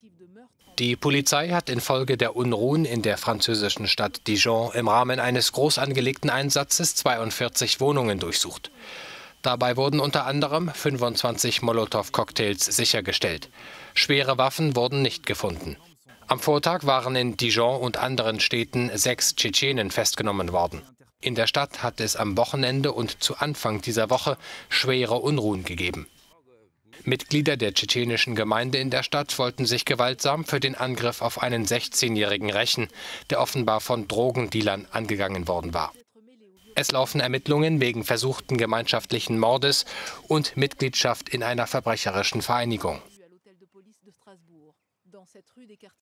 Die Polizei hat infolge der Unruhen in der französischen Stadt Dijon im Rahmen eines groß angelegten Einsatzes 42 Wohnungen durchsucht. Dabei wurden unter anderem 25 Molotow-Cocktails sichergestellt. Schwere Waffen wurden nicht gefunden. Am Vortag waren in Dijon und anderen Städten 6 Tschetschenen festgenommen worden. In der Stadt hat es am Wochenende und zu Anfang dieser Woche schwere Unruhen gegeben. Mitglieder der tschetschenischen Gemeinde in der Stadt wollten sich gewaltsam für den Angriff auf einen 16-Jährigen rächen, der offenbar von Drogendealern angegangen worden war. Es laufen Ermittlungen wegen versuchten gemeinschaftlichen Mordes und Mitgliedschaft in einer verbrecherischen Vereinigung.